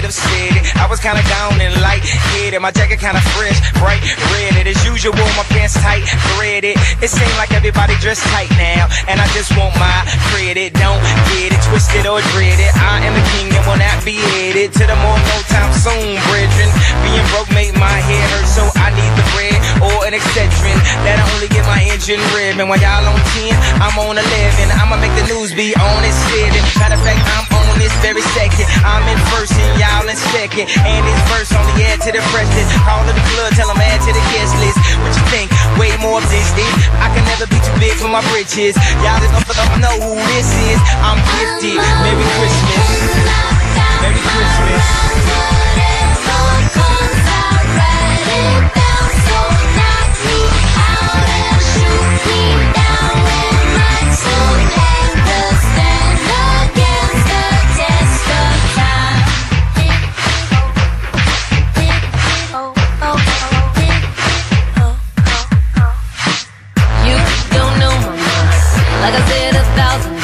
lips fitted. I was kinda down and light-headed. My jacket kinda fresh, bright red. As usual, my pants tight, threaded. It seemed like everybody dressed tight now, and I just want my credit. Don't get it twisted or dreaded. I am the king and will not be headed to the more no time soon, brethren. Being broke made my head hurt, so I need the bread or an Excedrin that I only get my engine revving. While y'all on 10, I'm on 11. I'ma make the news be on at 7. Matter of fact, I'm on this very second. I'm in first and y'all in second, and this verse on the air to the president. Call to the club, tell them add to the guest list. What you think? Way more business. I can never be too big for my britches. Y'all just don't know who this is. I'm gifted. Merry Christmas. Merry Christmas. Like I said 1,000